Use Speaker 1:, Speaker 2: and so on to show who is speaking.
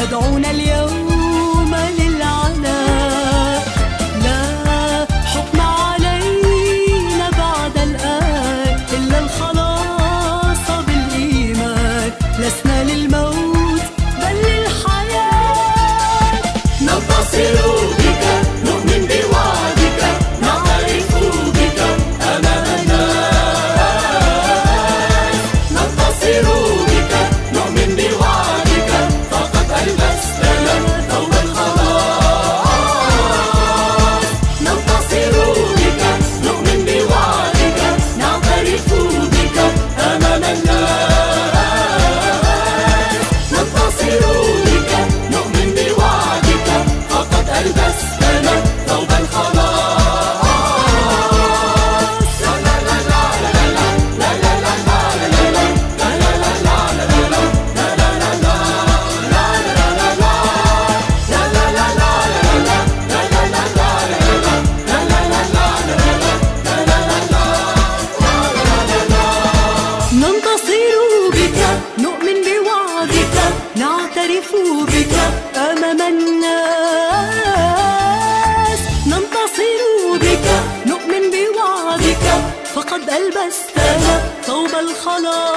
Speaker 1: تدعونا اليوم للعناء. لا حكم علينا بعد الآن إلا الخلاص بالإيمان. لسنا للموت بل للحياة.
Speaker 2: ننتصر بك، نؤمن بوعدك، نعترف بك أمام الناس. ننتصر بك، نؤمن بوعدك، فقد ألبستنا ثوب الخلاص. ننتصر بك، نؤمن بوعدك، نعترف بك أمام الناس. ننتصر بك، نؤمن بوعدك، فقد ألبستنا ثوب الخلاص. لا لا لا لا لا لا لا لا
Speaker 1: ننتصر بك، نؤمن بوعدك، نعترف بك أمام الناس. ننتصر بك، نؤمن بوعدك، فقد ألبستنا ثوب الخلاص.